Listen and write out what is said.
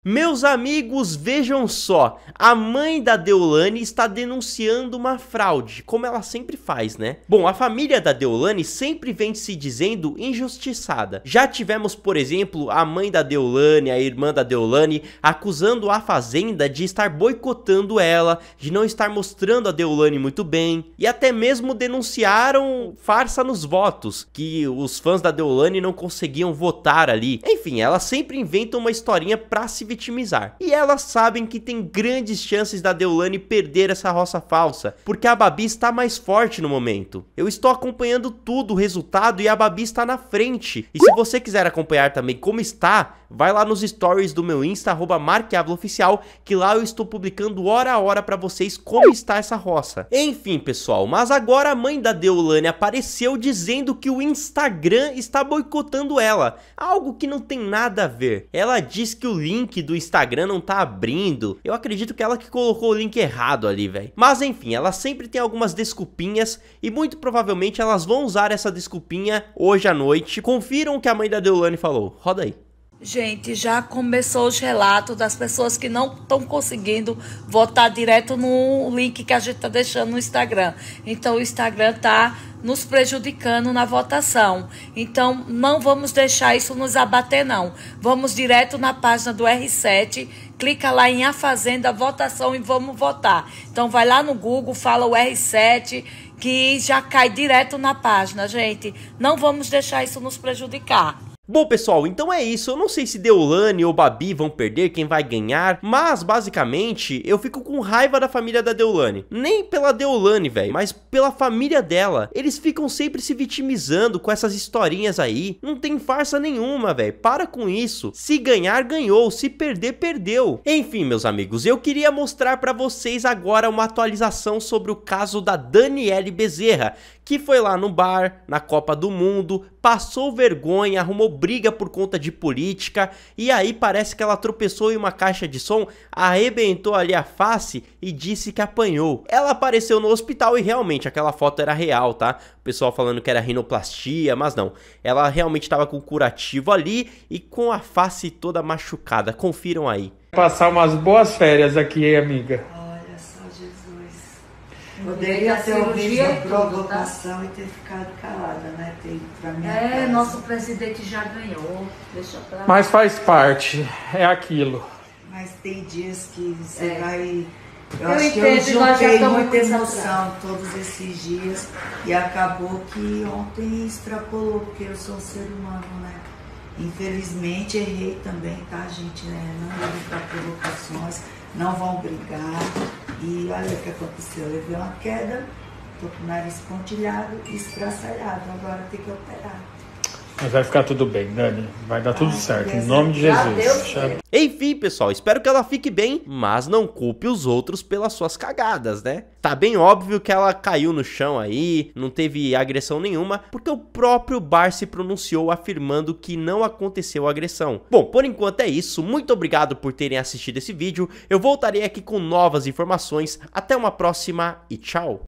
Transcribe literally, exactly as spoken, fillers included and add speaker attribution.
Speaker 1: Meus amigos, vejam só, a mãe da Deolane está denunciando uma fraude, como ela sempre faz, né? Bom, a família da Deolane sempre vem se dizendo injustiçada. Já tivemos, por exemplo, a mãe da Deolane, a irmã da Deolane, acusando a Fazenda de estar boicotando ela, de não estar mostrando a Deolane muito bem, e até mesmo denunciaram farsa nos votos, que os fãs da Deolane não conseguiam votar ali. Enfim, elas sempre inventam uma historinha pra se vitimizar. E elas sabem que tem grandes chances da Deolane perder essa roça falsa, porque a Babi está mais forte no momento. Eu estou acompanhando tudo, o resultado, e a Babi está na frente. E se você quiser acompanhar também como está, vai lá nos stories do meu Insta, arroba marquiavlaoficial, que lá eu estou publicando hora a hora pra vocês como está essa roça. Enfim, pessoal, mas agora a mãe da Deolane apareceu dizendo que o Instagram está boicotando ela, algo que não tem nada a ver. Ela diz que o link do Instagram não tá abrindo. Eu acredito que ela que colocou o link errado ali, velho. Mas enfim, ela sempre tem algumas desculpinhas e muito provavelmente elas vão usar essa desculpinha hoje à noite. Confiram o que a mãe da Deolane falou. Roda aí.
Speaker 2: Gente, já começou os relatos das pessoas que não estão conseguindo votar direto no link que a gente está deixando no Instagram. Então, o Instagram está nos prejudicando na votação. Então, não vamos deixar isso nos abater, não. Vamos direto na página do R sete, clica lá em A Fazenda, votação e vamos votar. Então, vai lá no Google, fala o R sete, que já cai direto na página, gente. Não vamos deixar isso nos prejudicar.
Speaker 1: Bom, pessoal, então é isso. Eu não sei se Deolane ou Babi vão perder, quem vai ganhar, mas basicamente eu fico com raiva da família da Deolane. Nem pela Deolane, velho, mas pela família dela. Eles ficam sempre se vitimizando com essas historinhas aí. Não tem farsa nenhuma, velho. Para com isso. Se ganhar, ganhou. Se perder, perdeu. Enfim, meus amigos, eu queria mostrar pra vocês agora uma atualização sobre o caso da Daniele Bezerra, que foi lá no bar, na Copa do Mundo, passou vergonha, arrumou briga por conta de política, e aí parece que ela tropeçou em uma caixa de som, arrebentou ali a face e disse que apanhou. Ela apareceu no hospital e realmente aquela foto era real, tá? O pessoal falando que era rinoplastia, mas não. Ela realmente estava com curativo ali e com a face toda machucada. Confiram aí.
Speaker 3: Passar umas boas férias aqui, hein, amiga?
Speaker 4: Olha só, Jesus. Poderia ter ouvido a provocação e ter ficado calada, né? Ter ido pra minha
Speaker 2: É,
Speaker 4: casa.
Speaker 2: nosso presidente já ganhou. Deixa pra lá.
Speaker 3: Mas faz parte, é aquilo.
Speaker 4: Mas tem dias que você
Speaker 2: É.
Speaker 4: vai... Eu,
Speaker 2: Eu
Speaker 4: acho que
Speaker 2: entendo,
Speaker 4: eu
Speaker 2: nós já
Speaker 4: juntei
Speaker 2: estamos
Speaker 4: muita
Speaker 2: com
Speaker 4: emoção todos esses dias e acabou que ontem extrapolou, porque eu sou um ser humano, né? Infelizmente errei também, tá, gente? Né? Não ligo para provocações, não vão brigar. E olha o que aconteceu, eu levei uma queda, tô com o nariz pontilhado e estraçalhado, agora tem que operar.
Speaker 3: Mas vai ficar tudo bem, Dani. Vai dar tudo
Speaker 4: Ai,
Speaker 3: certo, em
Speaker 4: Deus,
Speaker 3: nome de
Speaker 2: já
Speaker 3: Jesus.
Speaker 2: deu
Speaker 3: Já-
Speaker 1: Enfim, pessoal, espero que ela fique bem, mas não culpe os outros pelas suas cagadas, né? Tá bem óbvio que ela caiu no chão aí, não teve agressão nenhuma, porque o próprio bar se pronunciou afirmando que não aconteceu agressão. Bom, por enquanto é isso, muito obrigado por terem assistido esse vídeo, eu voltarei aqui com novas informações, até uma próxima e tchau!